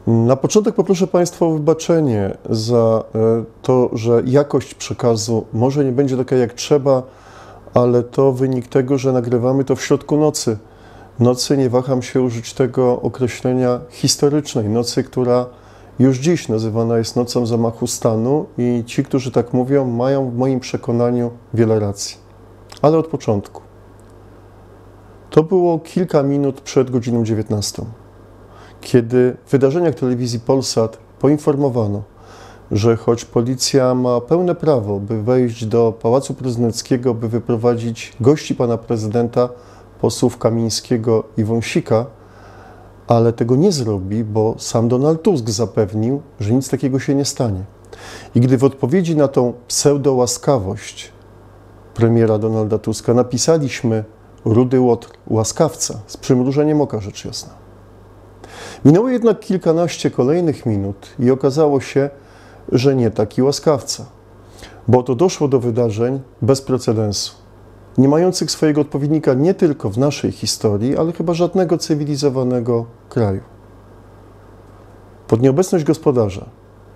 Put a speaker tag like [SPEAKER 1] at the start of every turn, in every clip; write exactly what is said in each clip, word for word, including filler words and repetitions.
[SPEAKER 1] Na początek poproszę Państwa o wybaczenie za to, że jakość przekazu może nie będzie taka jak trzeba, ale to wynik tego, że nagrywamy to w środku nocy. Nocy, nie waham się użyć tego określenia, historycznej nocy, która już dziś nazywana jest nocą zamachu stanu i ci, którzy tak mówią, mają w moim przekonaniu wiele racji. Ale od początku. To było kilka minut przed godziną dziewiętnastą, kiedy w wydarzeniach telewizji Polsat poinformowano, że choć policja ma pełne prawo, by wejść do Pałacu Prezydenckiego, by wyprowadzić gości pana prezydenta, posłów Kamińskiego i Wąsika, ale tego nie zrobi, bo sam Donald Tusk zapewnił, że nic takiego się nie stanie. I gdy w odpowiedzi na tą pseudo-łaskawość premiera Donalda Tuska napisaliśmy rudy łotr, łaskawca, z przymrużeniem oka rzecz jasna. Minęło jednak kilkanaście kolejnych minut i okazało się, że nie taki łaskawca, bo to doszło do wydarzeń bez precedensu, nie mających swojego odpowiednika nie tylko w naszej historii, ale chyba żadnego cywilizowanego kraju. Pod nieobecność gospodarza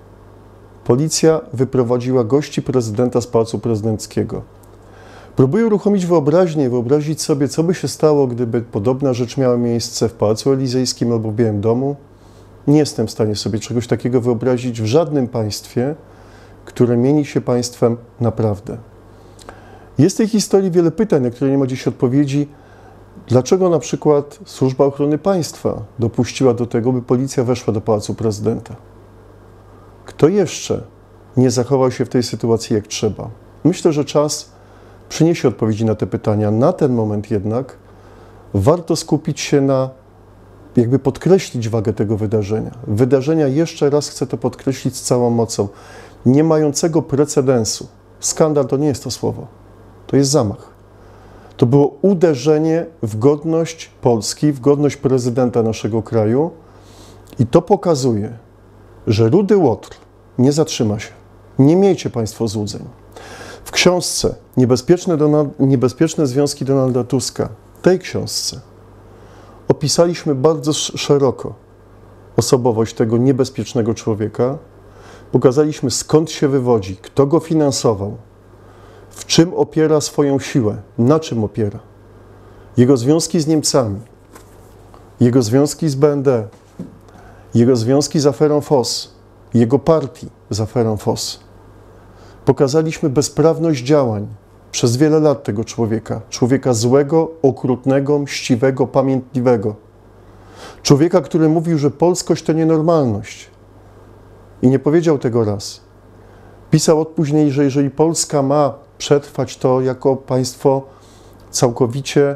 [SPEAKER 1] policja wyprowadziła gości prezydenta z Pałacu Prezydenckiego. Próbuję uruchomić wyobraźnię, wyobrazić sobie, co by się stało, gdyby podobna rzecz miała miejsce w Pałacu Elizejskim albo w Białym Domu. Nie jestem w stanie sobie czegoś takiego wyobrazić w żadnym państwie, które mieni się państwem naprawdę. Jest w tej historii wiele pytań, na które nie ma dziś odpowiedzi. Dlaczego na przykład Służba Ochrony Państwa dopuściła do tego, by policja weszła do Pałacu Prezydenta? Kto jeszcze nie zachował się w tej sytuacji jak trzeba? Myślę, że czas przyniesie odpowiedzi na te pytania. Na ten moment jednak warto skupić się na, jakby podkreślić wagę tego wydarzenia. Wydarzenia, jeszcze raz chcę to podkreślić z całą mocą, nie mającego precedensu. Skandal to nie jest to słowo, to jest zamach. To było uderzenie w godność Polski, w godność prezydenta naszego kraju i to pokazuje, że rudy łotr nie zatrzyma się. Nie miejcie Państwo złudzeń. W książce Niebezpieczne, Donald, Niebezpieczne Związki Donalda Tuska, tej książce, opisaliśmy bardzo szeroko osobowość tego niebezpiecznego człowieka. Pokazaliśmy, skąd się wywodzi, kto go finansował, w czym opiera swoją siłę, na czym opiera. Jego związki z Niemcami, jego związki z B N D, jego związki z aferą F O S, jego partii z aferą F O S. Pokazaliśmy bezprawność działań przez wiele lat tego człowieka. Człowieka złego, okrutnego, mściwego, pamiętliwego. Człowieka, który mówił, że polskość to nienormalność. I nie powiedział tego raz. Pisał od później, że jeżeli Polska ma przetrwać, to jako państwo całkowicie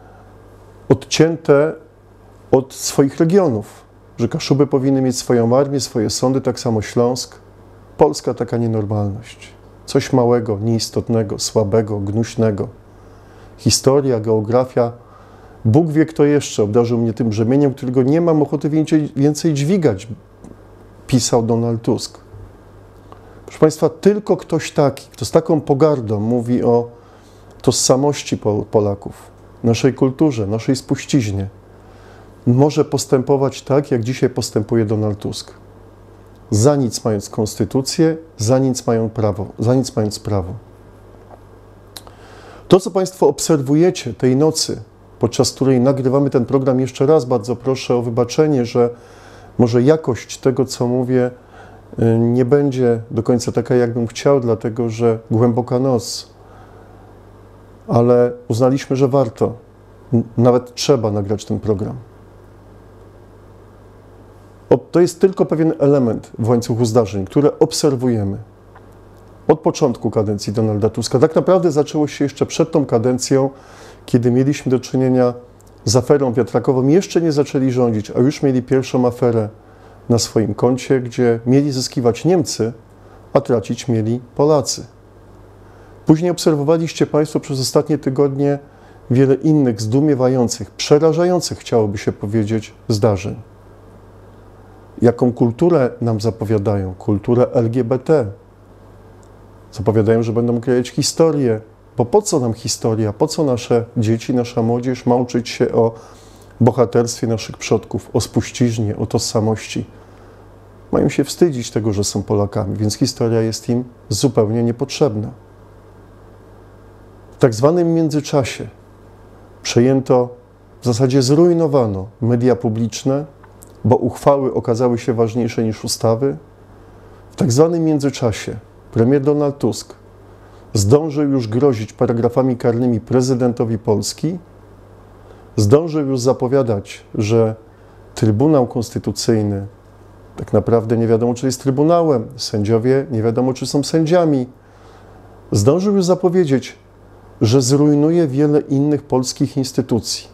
[SPEAKER 1] odcięte od swoich regionów. Że Kaszuby powinny mieć swoją armię, swoje sądy, tak samo Śląsk. Polska taka nienormalność. Coś małego, nieistotnego, słabego, gnuśnego. Historia, geografia. Bóg wie, kto jeszcze obdarzył mnie tym brzemieniem, którego nie mam ochoty więcej, więcej dźwigać, pisał Donald Tusk. Proszę Państwa, tylko ktoś taki, kto z taką pogardą mówi o tożsamości Polaków, naszej kulturze, naszej spuściźnie, może postępować tak, jak dzisiaj postępuje Donald Tusk. Za nic mając konstytucję, za nic mają prawo, za nic mając prawo. To, co Państwo obserwujecie tej nocy, podczas której nagrywamy ten program, jeszcze raz bardzo proszę o wybaczenie, że może jakość tego, co mówię, nie będzie do końca taka, jakbym chciał, dlatego że głęboka noc, ale uznaliśmy, że warto, nawet trzeba nagrać ten program. To jest tylko pewien element w łańcuchu zdarzeń, które obserwujemy od początku kadencji Donalda Tuska. Tak naprawdę zaczęło się jeszcze przed tą kadencją, kiedy mieliśmy do czynienia z aferą wiatrakową. Jeszcze nie zaczęli rządzić, a już mieli pierwszą aferę na swoim koncie, gdzie mieli zyskiwać Niemcy, a tracić mieli Polacy. Później obserwowaliście Państwo przez ostatnie tygodnie wiele innych zdumiewających, przerażających, chciałoby się powiedzieć, zdarzeń. Jaką kulturę nam zapowiadają? Kulturę L G B T. Zapowiadają, że będą kreować historię. Bo po co nam historia? Po co nasze dzieci, nasza młodzież ma uczyć się o bohaterstwie naszych przodków, o spuściźnie, o tożsamości? Mają się wstydzić tego, że są Polakami, więc historia jest im zupełnie niepotrzebna. W tak zwanym międzyczasie przejęto, w zasadzie zrujnowano media publiczne, bo uchwały okazały się ważniejsze niż ustawy. W tak zwanym międzyczasie premier Donald Tusk zdążył już grozić paragrafami karnymi prezydentowi Polski, zdążył już zapowiadać, że Trybunał Konstytucyjny tak naprawdę nie wiadomo, czy jest Trybunałem, sędziowie nie wiadomo, czy są sędziami. Zdążył już zapowiedzieć, że zrujnuje wiele innych polskich instytucji.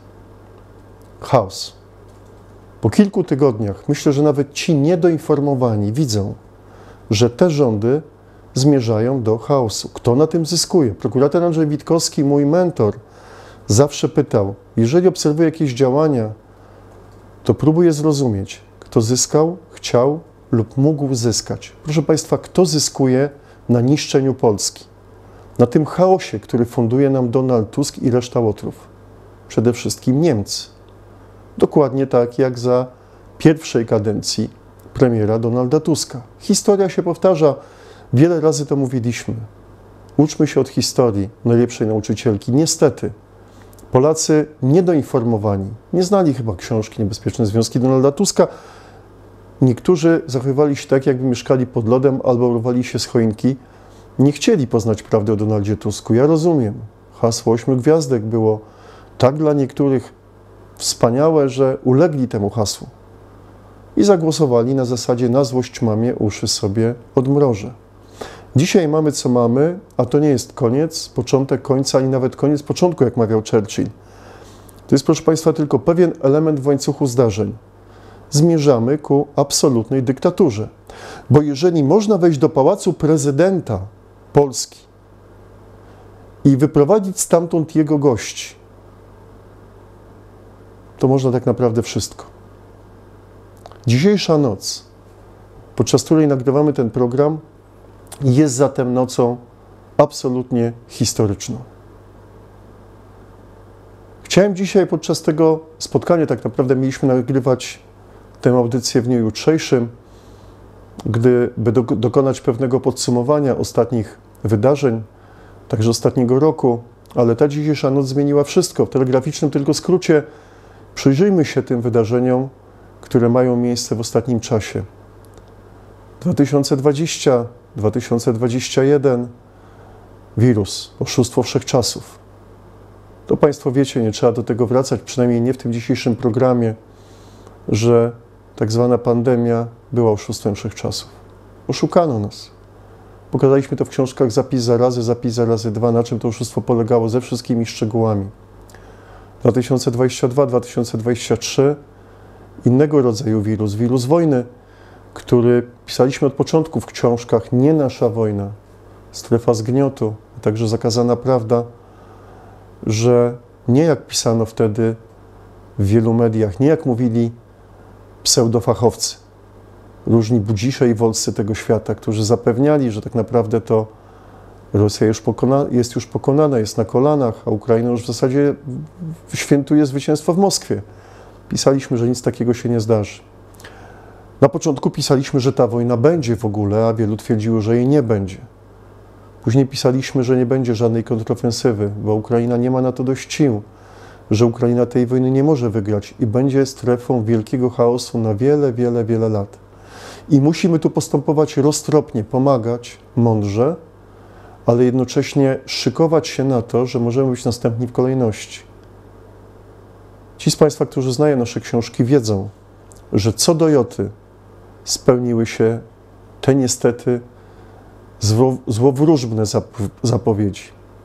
[SPEAKER 1] Chaos. Po kilku tygodniach myślę, że nawet ci niedoinformowani widzą, że te rządy zmierzają do chaosu. Kto na tym zyskuje? Prokurator Andrzej Witkowski, mój mentor, zawsze pytał, jeżeli obserwuję jakieś działania, to próbuję zrozumieć, kto zyskał, chciał lub mógł zyskać. Proszę Państwa, kto zyskuje na niszczeniu Polski? Na tym chaosie, który funduje nam Donald Tusk i reszta łotrów. Przede wszystkim Niemcy. Dokładnie tak jak za pierwszej kadencji premiera Donalda Tuska. Historia się powtarza. Wiele razy to mówiliśmy. Uczmy się od historii najlepszej nauczycielki. Niestety, Polacy niedoinformowani, nie znali chyba książki Niebezpieczne Związki Donalda Tuska. Niektórzy zachowywali się tak, jakby mieszkali pod lodem albo urwali się z choinki. Nie chcieli poznać prawdy o Donaldzie Tusku. Ja rozumiem. Hasło ośmiu gwiazdek było tak dla niektórych wspaniałe, że ulegli temu hasłu. I zagłosowali na zasadzie na złość mamie uszy sobie odmrożę. Dzisiaj mamy co mamy, a to nie jest koniec, początek końca, ani nawet koniec początku, jak mawiał Churchill. To jest, proszę Państwa, tylko pewien element w łańcuchu zdarzeń. Zmierzamy ku absolutnej dyktaturze. Bo jeżeli można wejść do pałacu prezydenta Polski i wyprowadzić stamtąd jego gości, to można tak naprawdę wszystko. Dzisiejsza noc, podczas której nagrywamy ten program, jest zatem nocą absolutnie historyczną. Chciałem dzisiaj podczas tego spotkania, tak naprawdę mieliśmy nagrywać tę audycję w dniu jutrzejszym, gdyby do, dokonać pewnego podsumowania ostatnich wydarzeń, także ostatniego roku, ale ta dzisiejsza noc zmieniła wszystko. W telegraficznym tylko skrócie przyjrzyjmy się tym wydarzeniom, które mają miejsce w ostatnim czasie. dwa tysiące dwudziesty, dwa tysiące dwudziesty pierwszy, wirus, oszustwo wszechczasów. To Państwo wiecie, nie trzeba do tego wracać, przynajmniej nie w tym dzisiejszym programie, że tak zwana pandemia była oszustwem wszechczasów. Oszukano nas. Pokazaliśmy to w książkach Zapis zarazy, Zapis zarazy dwa, na czym to oszustwo polegało, ze wszystkimi szczegółami. dwa tysiące dwudziesty drugi, dwa tysiące dwudziesty trzeci innego rodzaju wirus, wirus wojny, który pisaliśmy od początku w książkach Nie nasza wojna, Strefa zgniotu, a także Zakazana prawda, że nie jak pisano wtedy w wielu mediach, nie jak mówili pseudofachowcy, różni budzisze i wolscy tego świata, którzy zapewniali, że tak naprawdę to Rosja już pokona, jest już pokonana, jest na kolanach, a Ukraina już w zasadzie świętuje zwycięstwo w Moskwie. Pisaliśmy, że nic takiego się nie zdarzy. Na początku pisaliśmy, że ta wojna będzie w ogóle, a wielu twierdziło, że jej nie będzie. Później pisaliśmy, że nie będzie żadnej kontrofensywy, bo Ukraina nie ma na to dość sił, że Ukraina tej wojny nie może wygrać i będzie strefą wielkiego chaosu na wiele, wiele, wiele lat. I musimy tu postępować roztropnie, pomagać mądrze, ale jednocześnie szykować się na to, że możemy być następni w kolejności. Ci z Państwa, którzy znają nasze książki, wiedzą, że co do joty spełniły się te niestety zło, złowróżbne zapowiedzi.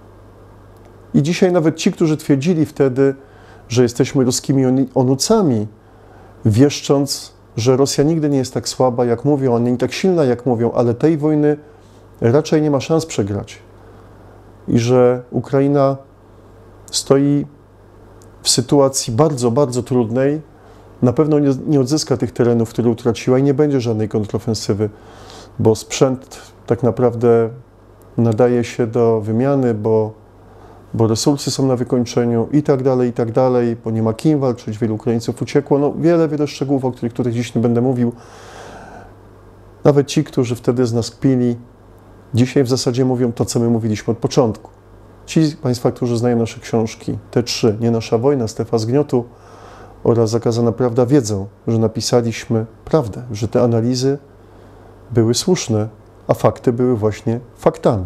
[SPEAKER 1] I dzisiaj nawet ci, którzy twierdzili wtedy, że jesteśmy ruskimi onucami, wieszcząc, że Rosja nigdy nie jest tak słaba, jak mówią, a nie tak silna, jak mówią, ale tej wojny raczej nie ma szans przegrać. I że Ukraina stoi w sytuacji bardzo, bardzo trudnej, na pewno nie, nie odzyska tych terenów, które utraciła i nie będzie żadnej kontrofensywy, bo sprzęt tak naprawdę nadaje się do wymiany, bo, bo resursy są na wykończeniu i tak dalej, i tak dalej, bo nie ma kim walczyć, wielu Ukraińców uciekło, no wiele, wiele szczegółów, o których tutaj dziś nie będę mówił. Nawet ci, którzy wtedy z nas kpili, dzisiaj w zasadzie mówią to, co my mówiliśmy od początku. Ci z Państwa, którzy znają nasze książki, te trzy, Nie nasza wojna, Strefa zgniotu oraz Zakazana prawda, wiedzą, że napisaliśmy prawdę, że te analizy były słuszne, a fakty były właśnie faktami.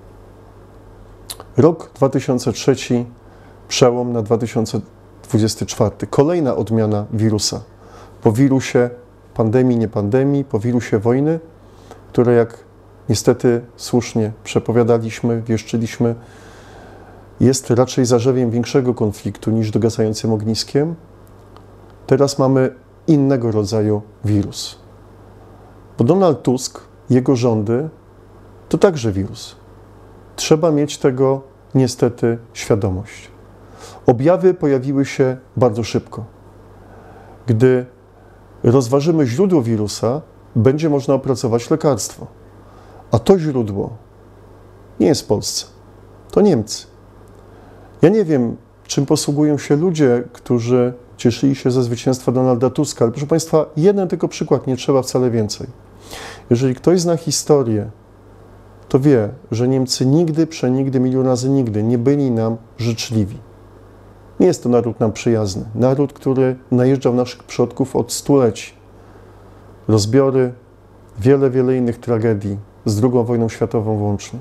[SPEAKER 1] Rok dwa tysiące trzeci, przełom na dwa tysiące dwudziesty czwarty. Kolejna odmiana wirusa. Po wirusie pandemii, nie pandemii, po wirusie wojny, które jak niestety słusznie przepowiadaliśmy, wieszczyliśmy, jest raczej zarzewiem większego konfliktu niż dogasającym ogniskiem. Teraz mamy innego rodzaju wirus. Bo Donald Tusk, jego rządy, to także wirus. Trzeba mieć tego niestety świadomość. Objawy pojawiły się bardzo szybko. Gdy rozważymy źródło wirusa, będzie można opracować lekarstwo. A to źródło nie jest w Polsce, to Niemcy. Ja nie wiem, czym posługują się ludzie, którzy cieszyli się ze zwycięstwa Donalda Tuska, ale proszę Państwa, jeden tylko przykład, nie trzeba wcale więcej. Jeżeli ktoś zna historię, to wie, że Niemcy nigdy, przenigdy, milion razy nigdy nie byli nam życzliwi. Nie jest to naród nam przyjazny. Naród, który najeżdżał naszych przodków od stuleci. Rozbiory, wiele, wiele innych tragedii, z drugą wojną światową włącznie.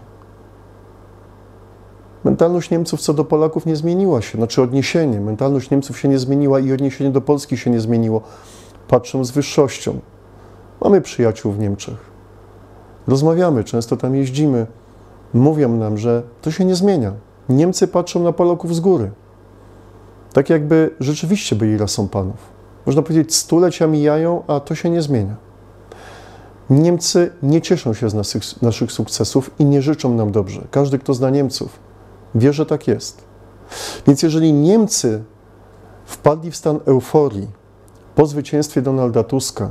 [SPEAKER 1] Mentalność Niemców co do Polaków nie zmieniła się, znaczy odniesienie. Mentalność Niemców się nie zmieniła i odniesienie do Polski się nie zmieniło. Patrzą z wyższością. Mamy przyjaciół w Niemczech. Rozmawiamy, często tam jeździmy. Mówią nam, że to się nie zmienia. Niemcy patrzą na Polaków z góry. Tak jakby rzeczywiście byli rasą panów. Można powiedzieć, stulecia mijają, a to się nie zmienia. Niemcy nie cieszą się z naszych, naszych sukcesów i nie życzą nam dobrze. Każdy, kto zna Niemców, wie, że tak jest. Więc jeżeli Niemcy wpadli w stan euforii po zwycięstwie Donalda Tuska,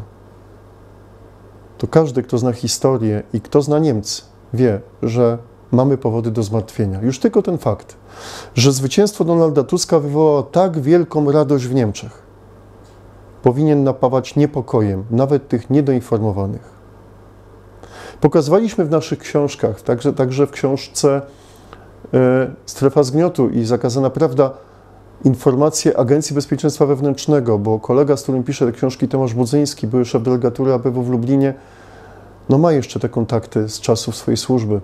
[SPEAKER 1] to każdy, kto zna historię i kto zna Niemcy, wie, że mamy powody do zmartwienia. Już tylko ten fakt, że zwycięstwo Donalda Tuska wywołało tak wielką radość w Niemczech, powinien napawać niepokojem nawet tych niedoinformowanych. Pokazywaliśmy w naszych książkach, także, także w książce e, Strefa zgniotu i Zakazana prawda, informacje Agencji Bezpieczeństwa Wewnętrznego, bo kolega, z którym piszę te książki, Tomasz Budzyński, były szef delegatury A B W w Lublinie, no ma jeszcze te kontakty z czasów swojej służby,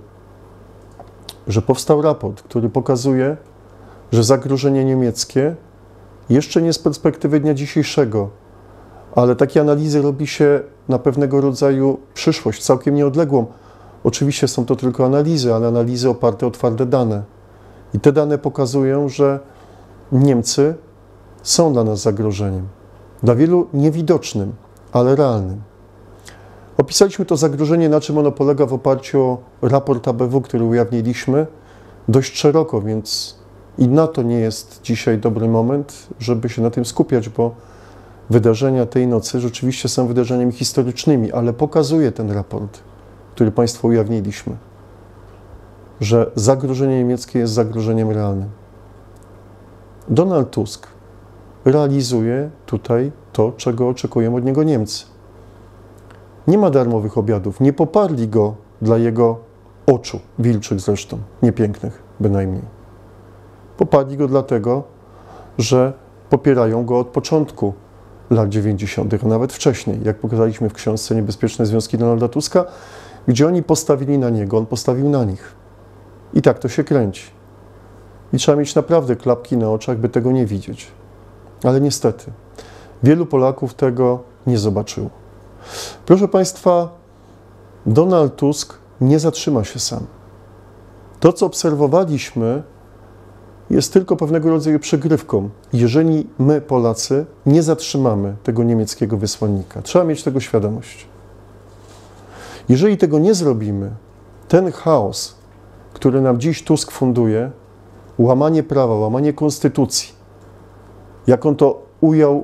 [SPEAKER 1] że powstał raport, który pokazuje, że zagrożenie niemieckie jeszcze nie z perspektywy dnia dzisiejszego, ale takie analizy robi się na pewnego rodzaju przyszłość, całkiem nieodległą. Oczywiście są to tylko analizy, ale analizy oparte o twarde dane. I te dane pokazują, że Niemcy są dla nas zagrożeniem. Dla wielu niewidocznym, ale realnym. Opisaliśmy to zagrożenie, na czym ono polega w oparciu o raport A B W, który ujawniliśmy dość szeroko, więc i na to nie jest dzisiaj dobry moment, żeby się na tym skupiać, bo wydarzenia tej nocy rzeczywiście są wydarzeniami historycznymi, ale pokazuje ten raport, który Państwu ujawniliśmy, że zagrożenie niemieckie jest zagrożeniem realnym. Donald Tusk realizuje tutaj to, czego oczekują od niego Niemcy. Nie ma darmowych obiadów, nie poparli go dla jego oczu, wilczych zresztą, niepięknych bynajmniej. Poparli go dlatego, że popierają go od początku lat dziewięćdziesiątych, a nawet wcześniej, jak pokazaliśmy w książce Niebezpieczne związki Donalda Tuska, gdzie oni postawili na niego, on postawił na nich. I tak to się kręci. I trzeba mieć naprawdę klapki na oczach, by tego nie widzieć. Ale niestety, wielu Polaków tego nie zobaczyło. Proszę Państwa, Donald Tusk nie zatrzyma się sam. To, co obserwowaliśmy, jest tylko pewnego rodzaju przegrywką, jeżeli my, Polacy, nie zatrzymamy tego niemieckiego wysłannika. Trzeba mieć tego świadomość. Jeżeli tego nie zrobimy, ten chaos, który nam dziś Tusk funduje, łamanie prawa, łamanie konstytucji, jak on to ujął,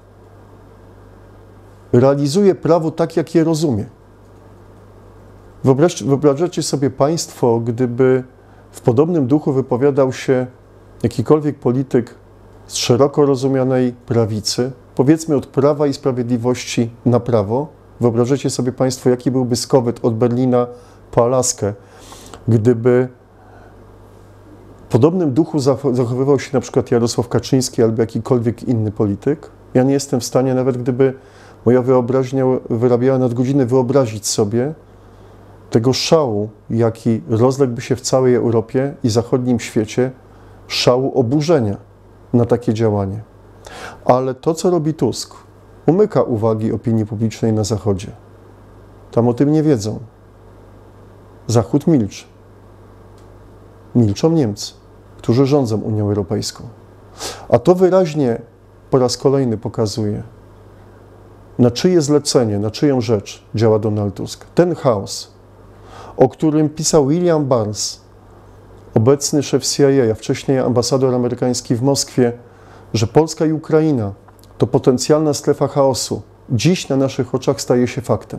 [SPEAKER 1] realizuje prawo tak, jak je rozumie. Wyobraźcie, wyobrażacie sobie Państwo, gdyby w podobnym duchu wypowiadał się jakikolwiek polityk z szeroko rozumianej prawicy, powiedzmy od Prawa i Sprawiedliwości na prawo, Wyobrażacie sobie Państwo, jaki byłby skowyt od Berlina po Alaskę, gdyby w podobnym duchu zachowywał się na przykład Jarosław Kaczyński albo jakikolwiek inny polityk? Ja nie jestem w stanie, nawet gdyby moja wyobraźnia wyrabiała nadgodziny, wyobrazić sobie tego szału, jaki rozległby się w całej Europie i zachodnim świecie, szału oburzenia na takie działanie. Ale to, co robi Tusk, umyka uwagi opinii publicznej na Zachodzie. Tam o tym nie wiedzą. Zachód milczy. Milczą Niemcy, którzy rządzą Unią Europejską. A to wyraźnie po raz kolejny pokazuje, na czyje zlecenie, na czyją rzecz działa Donald Tusk. Ten chaos, o którym pisał William Burns, obecny szef C I A, a wcześniej ambasador amerykański w Moskwie, że Polska i Ukraina to potencjalna strefa chaosu, dziś na naszych oczach staje się faktem.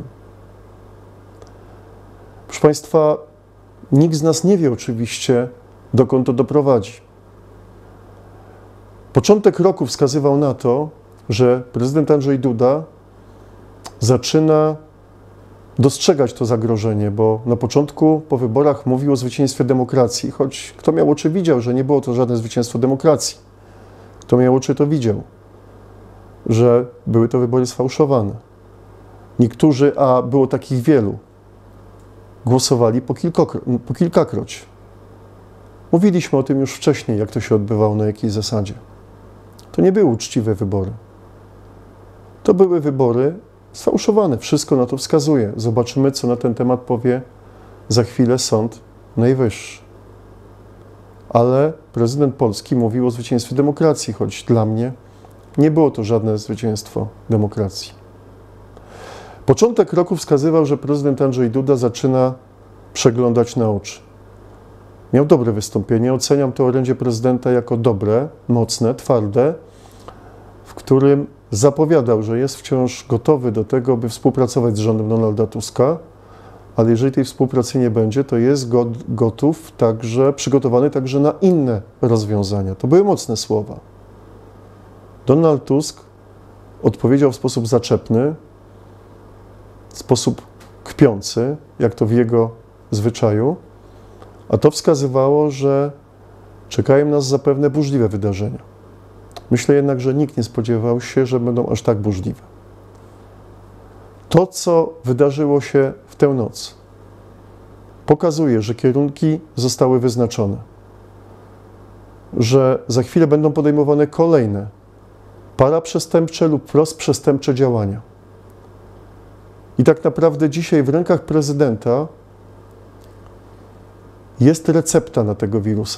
[SPEAKER 1] Proszę Państwa, nikt z nas nie wie oczywiście, dokąd to doprowadzi. Początek roku wskazywał na to, że prezydent Andrzej Duda zaczyna dostrzegać to zagrożenie, bo na początku po wyborach mówił o zwycięstwie demokracji, choć kto miał oczy, widział, że nie było to żadne zwycięstwo demokracji. Kto miał oczy, to widział, że były to wybory sfałszowane. Niektórzy, a było takich wielu, głosowali po, kilkokro- po kilkakroć. Mówiliśmy o tym już wcześniej, jak to się odbywało, na jakiej zasadzie. To nie były uczciwe wybory. To były wybory sfałszowane. Wszystko na to wskazuje. Zobaczymy, co na ten temat powie za chwilę Sąd Najwyższy. Ale prezydent Polski mówił o zwycięstwie demokracji, choć dla mnie nie było to żadne zwycięstwo demokracji. Początek roku wskazywał, że prezydent Andrzej Duda zaczyna przeglądać na oczy. Miał dobre wystąpienie. Oceniam to orędzie prezydenta jako dobre, mocne, twarde, w którym zapowiadał, że jest wciąż gotowy do tego, by współpracować z rządem Donalda Tuska, ale jeżeli tej współpracy nie będzie, to jest gotów także, przygotowany także na inne rozwiązania. To były mocne słowa. Donald Tusk odpowiedział w sposób zaczepny, w sposób kpiący, jak to w jego zwyczaju, a to wskazywało, że czekają nas zapewne burzliwe wydarzenia. Myślę jednak, że nikt nie spodziewał się, że będą aż tak burzliwe. To, co wydarzyło się w tę noc, pokazuje, że kierunki zostały wyznaczone, że za chwilę będą podejmowane kolejne paraprzestępcze lub wprost przestępcze działania. I tak naprawdę dzisiaj w rękach prezydenta jest recepta na tego wirusa.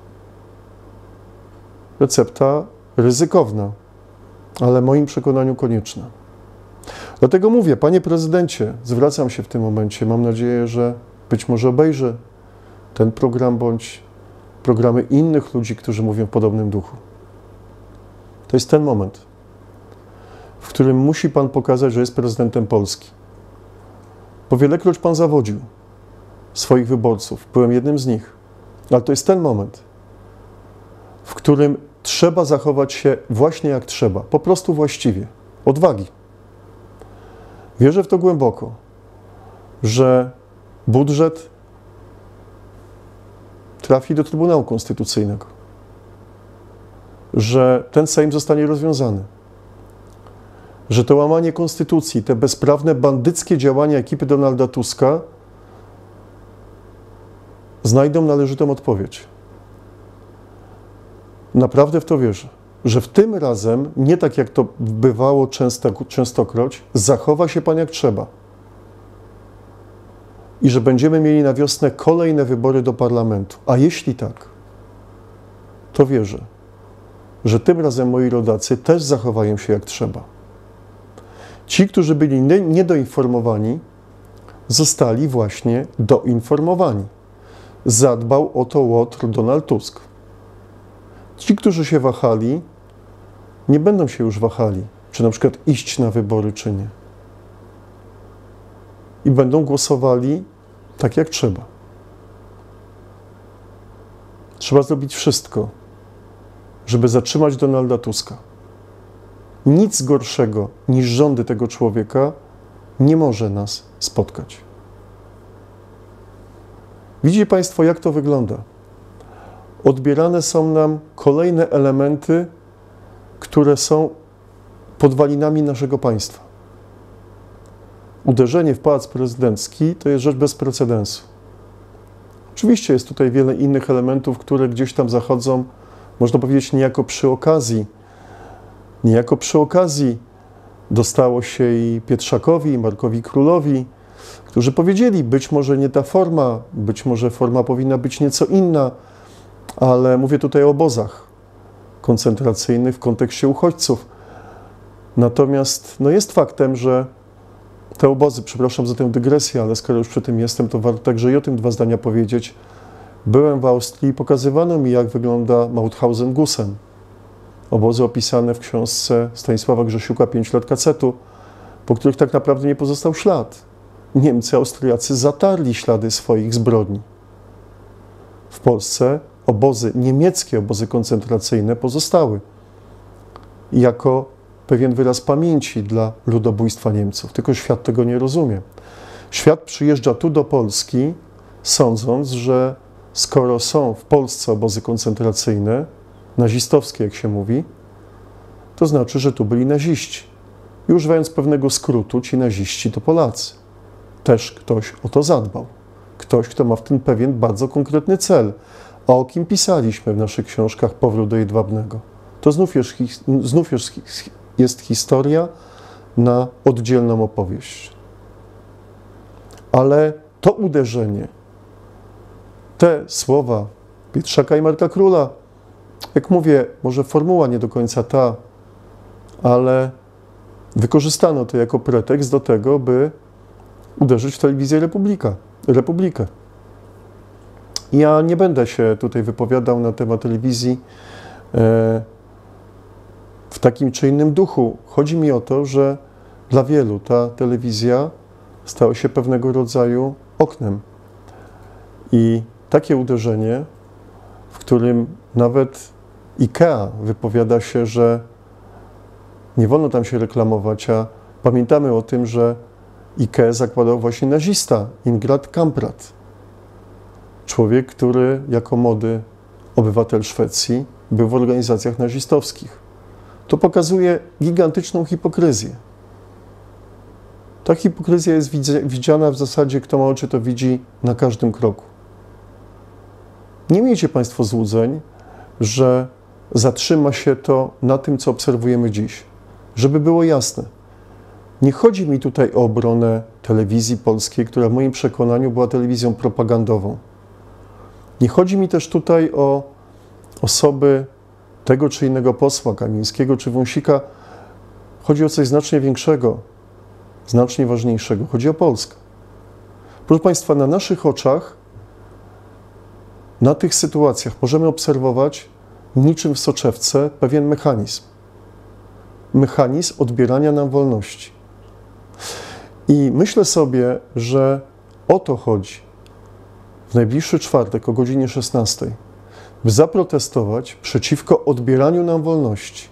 [SPEAKER 1] Recepta ryzykowna, ale w moim przekonaniu konieczna. Dlatego mówię, panie prezydencie, zwracam się w tym momencie, mam nadzieję, że być może obejrzę ten program bądź programy innych ludzi, którzy mówią w podobnym duchu. To jest ten moment, w którym musi pan pokazać, że jest prezydentem Polski. Bo wielekroć pan zawodził swoich wyborców, byłem jednym z nich, ale to jest ten moment, w którym trzeba zachować się właśnie jak trzeba, po prostu właściwie, odwagi. Wierzę w to głęboko, że budżet trafi do Trybunału Konstytucyjnego, że ten Sejm zostanie rozwiązany, że to łamanie konstytucji, te bezprawne, bandyckie działania ekipy Donalda Tuska znajdą należytą odpowiedź. Naprawdę w to wierzę, że w tym razem, nie tak jak to bywało często, częstokroć, zachowa się pan jak trzeba. I że będziemy mieli na wiosnę kolejne wybory do parlamentu. A jeśli tak, to wierzę, że tym razem moi rodacy też zachowają się jak trzeba. Ci, którzy byli niedoinformowani, zostali właśnie doinformowani. Zadbał o to łotr Donald Tusk. Ci, którzy się wahali, nie będą się już wahali, czy na przykład iść na wybory, czy nie. I będą głosowali tak, jak trzeba. Trzeba zrobić wszystko, żeby zatrzymać Donalda Tuska. Nic gorszego niż rządy tego człowieka nie może nas spotkać. Widzicie Państwo, jak to wygląda? Odbierane są nam kolejne elementy, które są podwalinami naszego państwa. Uderzenie w Pałac Prezydencki to jest rzecz bez precedensu. Oczywiście jest tutaj wiele innych elementów, które gdzieś tam zachodzą, można powiedzieć, niejako przy okazji. Niejako przy okazji dostało się i Pietrzakowi, i Markowi Królowi, którzy powiedzieli, być może nie ta forma, być może forma powinna być nieco inna, ale mówię tutaj o obozach koncentracyjnych w kontekście uchodźców. Natomiast no jest faktem, że te obozy, przepraszam za tę dygresję, ale skoro już przy tym jestem, to warto także i o tym dwa zdania powiedzieć. Byłem w Austrii i pokazywano mi, jak wygląda Mauthausen-Gusen. Obozy opisane w książce Stanisława Grzesiuka Pięć lat kacetu, po których tak naprawdę nie pozostał ślad. Niemcy, Austriacy zatarli ślady swoich zbrodni. W Polsce obozy, niemieckie obozy koncentracyjne pozostały jako pewien wyraz pamięci dla ludobójstwa Niemców. Tylko świat tego nie rozumie. Świat przyjeżdża tu do Polski, sądząc, że skoro są w Polsce obozy koncentracyjne, nazistowskie, jak się mówi, to znaczy, że tu byli naziści. I używając pewnego skrótu, ci naziści to Polacy. Też ktoś o to zadbał. Ktoś, kto ma w tym pewien bardzo konkretny cel. A o kim pisaliśmy w naszych książkach Powrót do Jedwabnego? To znów jest, znów jest historia na oddzielną opowieść. Ale to uderzenie, te słowa Pietrzaka i Marka Króla, jak mówię, może formuła nie do końca ta, ale wykorzystano to jako pretekst do tego, by uderzyć w telewizję Republika, Republikę. Ja nie będę się tutaj wypowiadał na temat telewizji e, w takim czy innym duchu. Chodzi mi o to, że dla wielu ta telewizja stała się pewnego rodzaju oknem. I takie uderzenie, w którym nawet IKEA wypowiada się, że nie wolno tam się reklamować, a pamiętamy o tym, że IKEA zakładał właśnie nazista, Ingrid Kamprad. Człowiek, który jako młody obywatel Szwecji był w organizacjach nazistowskich. To pokazuje gigantyczną hipokryzję. Ta hipokryzja jest widziana w zasadzie, kto ma oczy, to widzi na każdym kroku. Nie miejcie Państwo złudzeń, że zatrzyma się to na tym, co obserwujemy dziś. Żeby było jasne, nie chodzi mi tutaj o obronę telewizji polskiej, która w moim przekonaniu była telewizją propagandową. Nie chodzi mi też tutaj o osoby tego czy innego posła, Kamińskiego czy Wąsika. Chodzi o coś znacznie większego, znacznie ważniejszego. Chodzi o Polskę. Proszę Państwa, na naszych oczach, na tych sytuacjach możemy obserwować niczym w soczewce pewien mechanizm. Mechanizm odbierania nam wolności. I myślę sobie, że o to chodzi w najbliższy czwartek o godzinie szesnastej, by zaprotestować przeciwko odbieraniu nam wolności.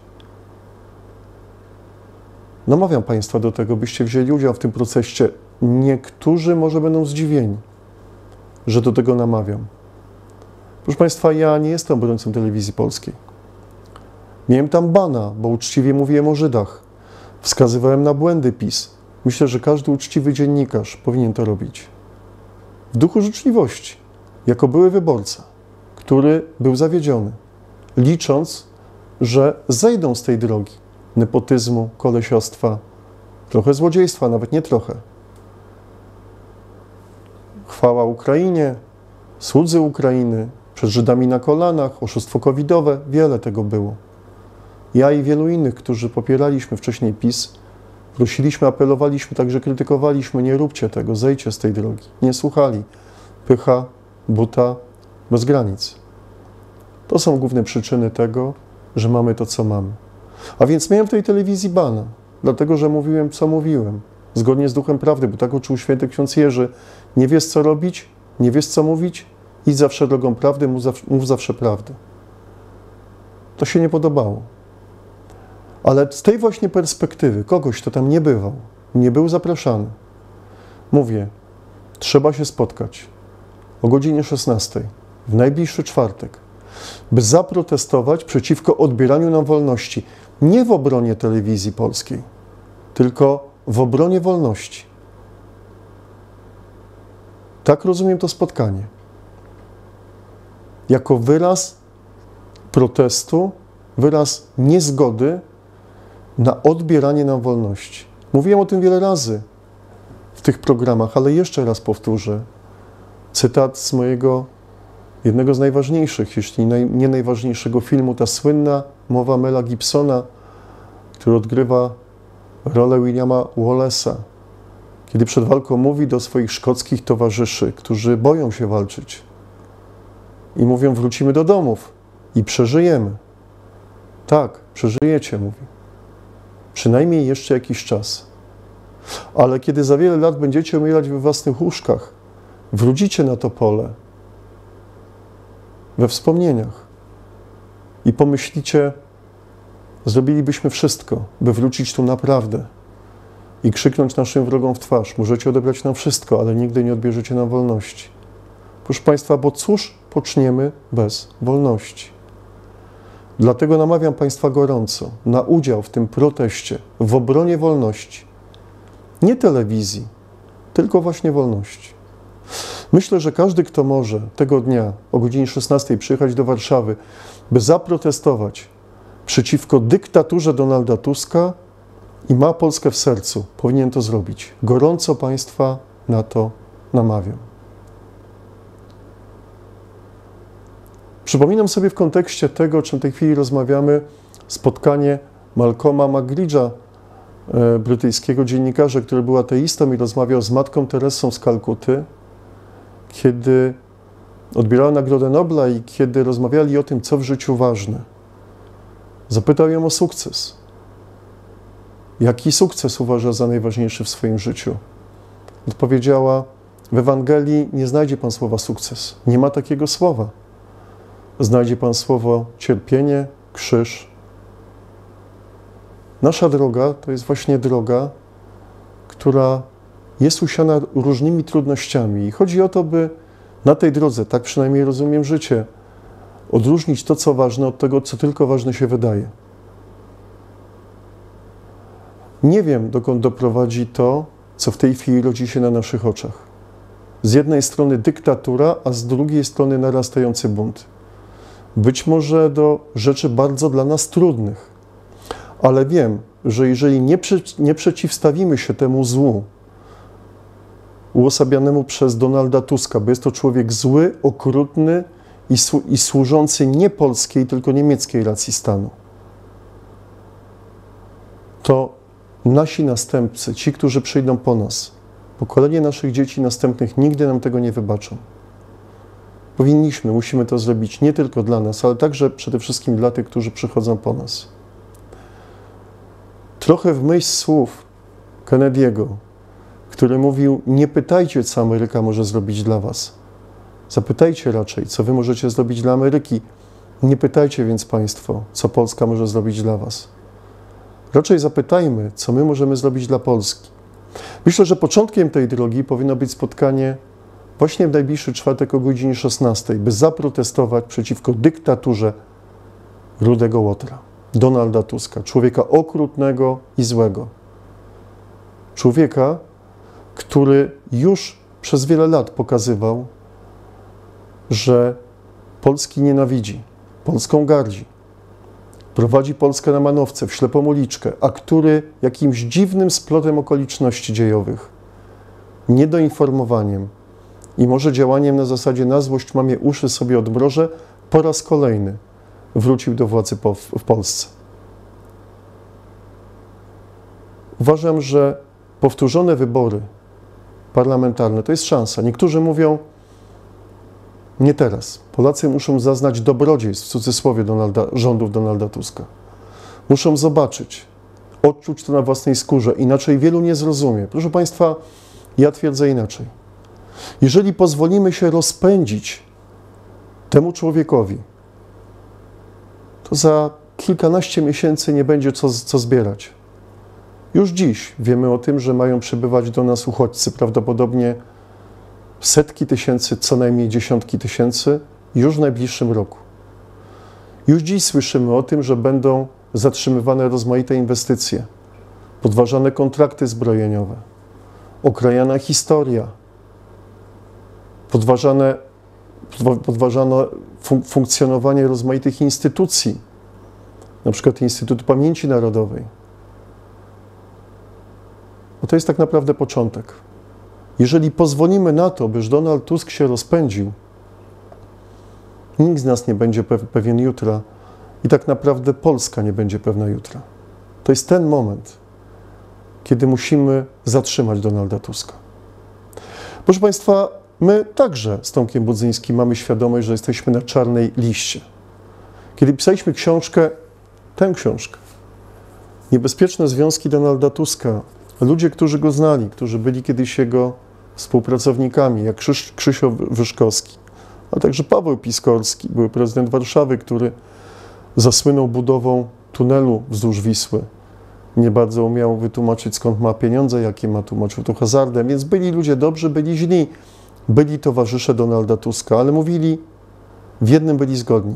[SPEAKER 1] Namawiam Państwa do tego, byście wzięli udział w tym procesie. Niektórzy może będą zdziwieni, że do tego namawiam. Proszę Państwa, ja nie jestem obrońcą telewizji polskiej. Miałem tam bana, bo uczciwie mówiłem o Żydach. Wskazywałem na błędy PiS. Myślę, że każdy uczciwy dziennikarz powinien to robić. W duchu życzliwości, jako były wyborca, który był zawiedziony, licząc, że zejdą z tej drogi nepotyzmu, kolesiostwa, trochę złodziejstwa, nawet nie trochę. Chwała Ukrainie, słudzy Ukrainy, przed Żydami na kolanach, oszustwo covidowe, wiele tego było. Ja i wielu innych, którzy popieraliśmy wcześniej PiS, prosiliśmy, apelowaliśmy, także krytykowaliśmy, nie róbcie tego, zejdźcie z tej drogi. Nie słuchali. Pycha, buta, bez granic. To są główne przyczyny tego, że mamy to, co mamy. A więc miałem w tej telewizji bana, dlatego, że mówiłem, co mówiłem, zgodnie z duchem prawdy, bo tak uczył święty ksiądz Jerzy. Nie wiesz, co robić, nie wiesz, co mówić, idź zawsze drogą prawdy, mów zawsze, mów zawsze prawdę. To się nie podobało. Ale z tej właśnie perspektywy, kogoś, kto tam nie bywał, nie był zapraszany. Mówię, trzeba się spotkać o godzinie szesnastej w najbliższy czwartek, by zaprotestować przeciwko odbieraniu nam wolności. Nie w obronie telewizji polskiej, tylko w obronie wolności. Tak rozumiem to spotkanie. Jako wyraz protestu, wyraz niezgody na odbieranie nam wolności. Mówiłem o tym wiele razy w tych programach, ale jeszcze raz powtórzę. Cytat z mojego jednego z najważniejszych, jeśli nie najważniejszego filmu, ta słynna mowa Mela Gibsona, który odgrywa rolę Williama Wallace'a, kiedy przed walką mówi do swoich szkockich towarzyszy, którzy boją się walczyć i mówią, wrócimy do domów i przeżyjemy. Tak, przeżyjecie, mówi. Przynajmniej jeszcze jakiś czas. Ale kiedy za wiele lat będziecie umierać we własnych łóżkach, wrócicie na to pole we wspomnieniach i pomyślicie, zrobilibyśmy wszystko, by wrócić tu naprawdę i krzyknąć naszym wrogom w twarz. Możecie odebrać nam wszystko, ale nigdy nie odbierzecie nam wolności. Proszę Państwa, bo cóż poczniemy bez wolności? Dlatego namawiam Państwa gorąco na udział w tym proteście w obronie wolności. Nie telewizji, tylko właśnie wolności. Myślę, że każdy, kto może tego dnia o godzinie szesnastej przyjechać do Warszawy, by zaprotestować przeciwko dyktaturze Donalda Tuska i ma Polskę w sercu, powinien to zrobić. Gorąco Państwa na to namawiam. Przypominam sobie w kontekście tego, o czym w tej chwili rozmawiamy, spotkanie Malcolma Muggeridge'a, e, brytyjskiego dziennikarza, który był ateistą i rozmawiał z matką Teresą z Kalkuty, kiedy odbierała Nagrodę Nobla i kiedy rozmawiali o tym, co w życiu ważne. Zapytał ją o sukces. Jaki sukces uważa za najważniejszy w swoim życiu? Odpowiedziała, w Ewangelii nie znajdzie Pan słowa sukces. Nie ma takiego słowa. Znajdzie Pan słowo cierpienie, krzyż. Nasza droga to jest właśnie droga, która jest usiana różnymi trudnościami. I chodzi o to, by na tej drodze, tak przynajmniej rozumiem życie, odróżnić to, co ważne, od tego, co tylko ważne się wydaje. Nie wiem, dokąd doprowadzi to, co w tej chwili rodzi się na naszych oczach. Z jednej strony dyktatura, a z drugiej strony narastający bunt. Być może do rzeczy bardzo dla nas trudnych, ale wiem, że jeżeli nie, przy, nie przeciwstawimy się temu złu, uosabianemu przez Donalda Tuska, bo jest to człowiek zły, okrutny i, i służący nie polskiej, tylko niemieckiej racji stanu, to nasi następcy, ci, którzy przyjdą po nas, pokolenie naszych dzieci następnych nigdy nam tego nie wybaczą. Powinniśmy, musimy to zrobić nie tylko dla nas, ale także przede wszystkim dla tych, którzy przychodzą po nas. Trochę w myśl słów Kennedy'ego, który mówił, nie pytajcie, co Ameryka może zrobić dla was. Zapytajcie raczej, co wy możecie zrobić dla Ameryki. Nie pytajcie więc Państwo, co Polska może zrobić dla was. Raczej zapytajmy, co my możemy zrobić dla Polski. Myślę, że początkiem tej drogi powinno być spotkanie właśnie w najbliższy czwartek o godzinie szesnastej, by zaprotestować przeciwko dyktaturze Rudego Łotra, Donalda Tuska, człowieka okrutnego i złego. Człowieka, który już przez wiele lat pokazywał, że Polski nienawidzi, Polską gardzi, prowadzi Polskę na manowce, w ślepą uliczkę, a który jakimś dziwnym splotem okoliczności dziejowych, niedoinformowaniem i może działaniem na zasadzie na złość mamie uszy sobie odmrożę, po raz kolejny wrócił do władzy po, w Polsce. Uważam, że powtórzone wybory parlamentarne to jest szansa. Niektórzy mówią, nie teraz. Polacy muszą zaznać dobrodziejstw, w cudzysłowie, Donalda, rządów Donalda Tuska. Muszą zobaczyć, odczuć to na własnej skórze, inaczej wielu nie zrozumie. Proszę Państwa, ja twierdzę inaczej. Jeżeli pozwolimy się rozpędzić temu człowiekowi, to za kilkanaście miesięcy nie będzie co, co zbierać. Już dziś wiemy o tym, że mają przybywać do nas uchodźcy, prawdopodobnie setki tysięcy, co najmniej dziesiątki tysięcy, już w najbliższym roku. Już dziś słyszymy o tym, że będą zatrzymywane rozmaite inwestycje, podważane kontrakty zbrojeniowe, okrajana historia, podważane, podważane fun funkcjonowanie rozmaitych instytucji, na przykład Instytutu Pamięci Narodowej. Bo to jest tak naprawdę początek. Jeżeli pozwolimy na to, byż Donald Tusk się rozpędził, nikt z nas nie będzie pewien jutra i tak naprawdę Polska nie będzie pewna jutra. To jest ten moment, kiedy musimy zatrzymać Donalda Tuska. Proszę Państwa, my także z Tomkiem Budzyńskim mamy świadomość, że jesteśmy na czarnej liście. Kiedy pisaliśmy książkę, tę książkę, Niebezpieczne związki Donalda Tuska, ludzie, którzy go znali, którzy byli kiedyś jego współpracownikami, jak Krzyś, Krzysio Wyszkowski, a także Paweł Piskorski, były prezydent Warszawy, który zasłynął budową tunelu wzdłuż Wisły. Nie bardzo umiał wytłumaczyć, skąd ma pieniądze, jakie ma, tłumaczył to hazardem, więc byli ludzie dobrzy, byli źli, byli towarzysze Donalda Tuska, ale mówili, w jednym byli zgodni.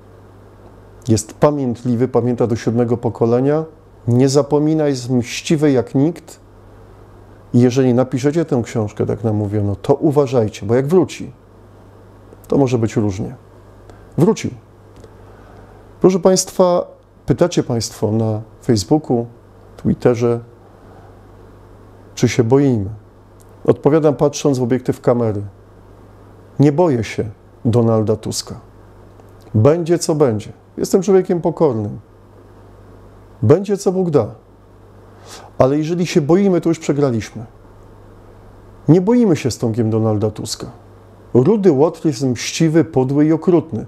[SPEAKER 1] Jest pamiętliwy, pamięta do siódmego pokolenia, nie zapomina, jest mściwy jak nikt. I jeżeli napiszecie tę książkę, tak nam mówiono, to uważajcie, bo jak wróci, to może być różnie. Wrócił. Proszę Państwa, pytacie Państwo na Facebooku, Twitterze, czy się boimy. Odpowiadam patrząc w obiektyw kamery. Nie boję się Donalda Tuska. Będzie co będzie. Jestem człowiekiem pokornym. Będzie co Bóg da. Ale jeżeli się boimy, to już przegraliśmy. Nie boimy się z Tomkiem Donalda Tuska. Rudy Łotr jest mściwy, podły i okrutny.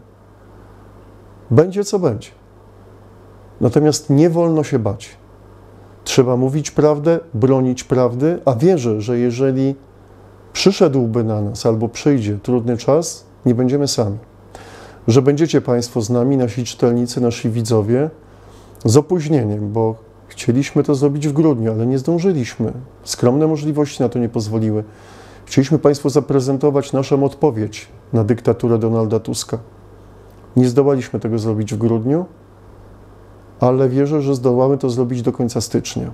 [SPEAKER 1] Będzie co będzie. Natomiast nie wolno się bać. Trzeba mówić prawdę, bronić prawdy, a wierzę, że jeżeli przyszedłby na nas albo przyjdzie trudny czas, nie będziemy sami. Że będziecie Państwo z nami, nasi czytelnicy, nasi widzowie, z opóźnieniem, bo chcieliśmy to zrobić w grudniu, ale nie zdążyliśmy. Skromne możliwości na to nie pozwoliły. Chcieliśmy Państwu zaprezentować naszą odpowiedź na dyktaturę Donalda Tuska. Nie zdołaliśmy tego zrobić w grudniu, ale wierzę, że zdołamy to zrobić do końca stycznia.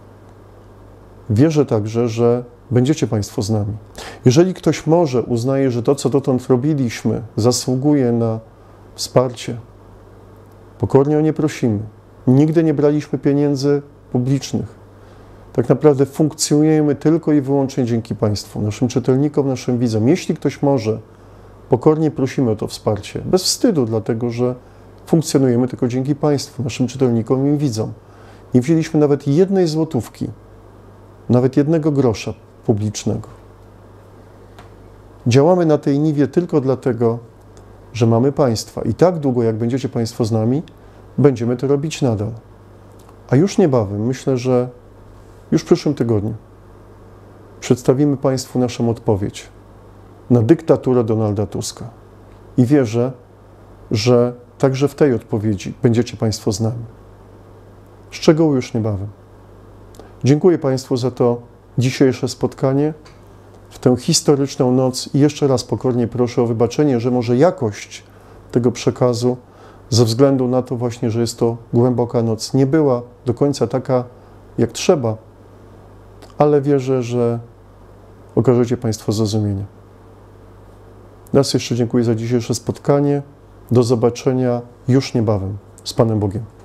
[SPEAKER 1] Wierzę także, że będziecie Państwo z nami. Jeżeli ktoś może uznaje, że to, co dotąd robiliśmy, zasługuje na wsparcie, pokornie o nie prosimy. Nigdy nie braliśmy pieniędzy publicznych. Tak naprawdę funkcjonujemy tylko i wyłącznie dzięki Państwu, naszym czytelnikom, naszym widzom. Jeśli ktoś może, pokornie prosimy o to wsparcie. Bez wstydu, dlatego że funkcjonujemy tylko dzięki Państwu, naszym czytelnikom i widzom. Nie wzięliśmy nawet jednej złotówki, nawet jednego grosza publicznego. Działamy na tej niwie tylko dlatego, że mamy Państwa. I tak długo, jak będziecie Państwo z nami, będziemy to robić nadal. A już niebawem, myślę, że już w przyszłym tygodniu przedstawimy Państwu naszą odpowiedź na dyktaturę Donalda Tuska. I wierzę, że także w tej odpowiedzi będziecie Państwo z nami. Szczegóły już niebawem. Dziękuję Państwu za to dzisiejsze spotkanie, w tę historyczną noc i jeszcze raz pokornie proszę o wybaczenie, że może jakość tego przekazu ze względu na to właśnie, że jest to głęboka noc, nie była do końca taka, jak trzeba, ale wierzę, że okażecie Państwo zrozumienie. Raz jeszcze dziękuję za dzisiejsze spotkanie. Do zobaczenia już niebawem. Z Panem Bogiem.